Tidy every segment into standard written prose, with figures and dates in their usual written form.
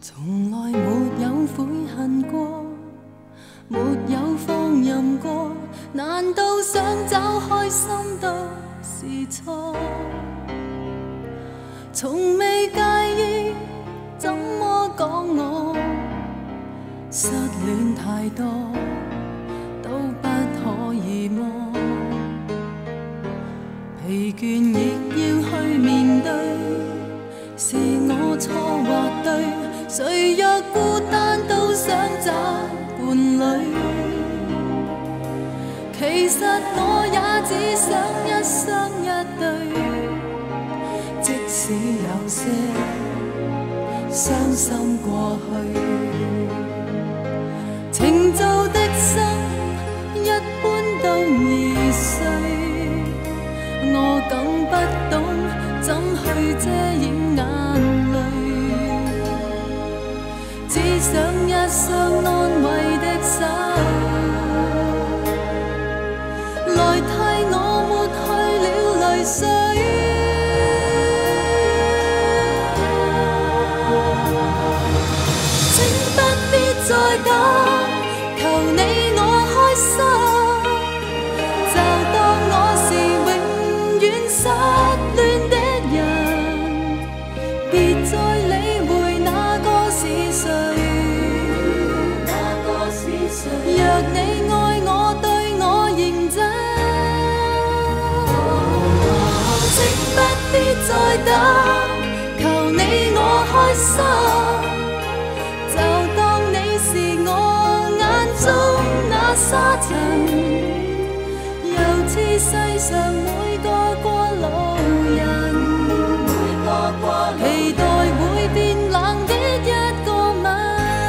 從來沒有悔恨過，沒有放任過，難道想找開心都是錯？從未介意怎麼講我失戀太多，都不可以麼？疲倦亦要去面對，是我錯或對？誰若孤單都想找伴侶，其實我也只想一生一對，即使有些傷心過去，情造的心一般都易碎，我更不懂怎去遮掩眼淚，只想一雙安慰的手來替我抹去了淚水。請不必再等，求你我開心，就當我是永遠失戀的人，別再理會那個是誰。若你愛我對我認真，請不必再等，求你我開心，就當你是我眼中那沙塵，又似世上每個過路人，期待會變冷的一個吻。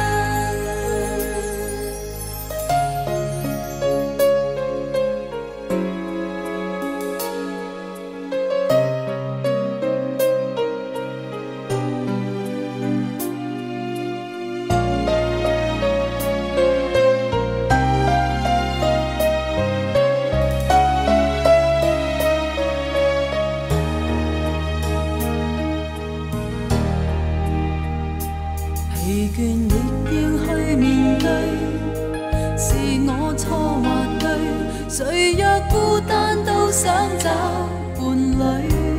疲倦亦要去面對，是我錯或對？誰若孤單都想找伴侶，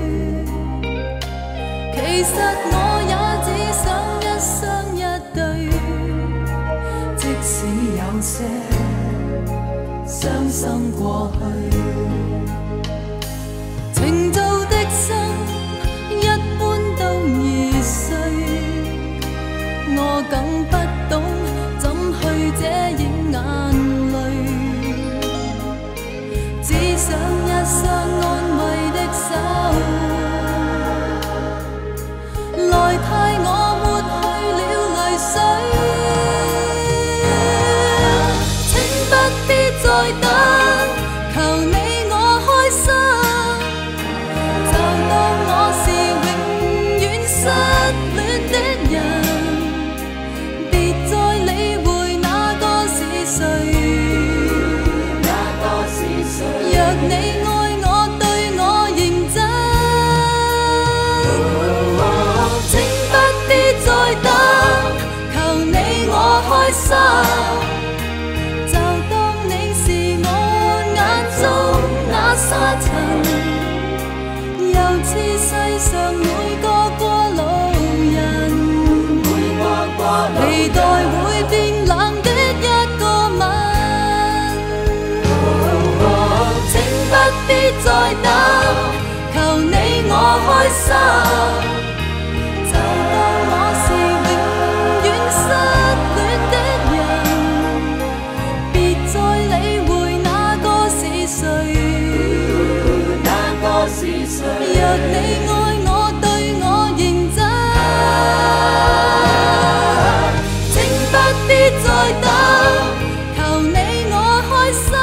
其實我也只想一生一對，即使有些傷心過去，情造的心一般都易碎，我更不懂怎去遮掩眼淚，只想一雙安慰的手來替我抹去了淚水。請不必再等，求你我開心，就當我是永遠失戀的人，若你愛我對我認真，請不必再等，求你我開心，就當你是我眼中那沙塵，又似世上每個過路人，期待會變冷的一個吻。不必再等，求你我開心，就當我是永遠失戀的人，別再理會那個是誰。若你愛我對我認真，請不必再等，求你我開心，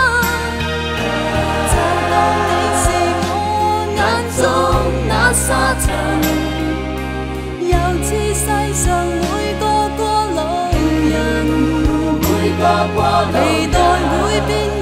沙塵，又似世上每個過路人，期待會變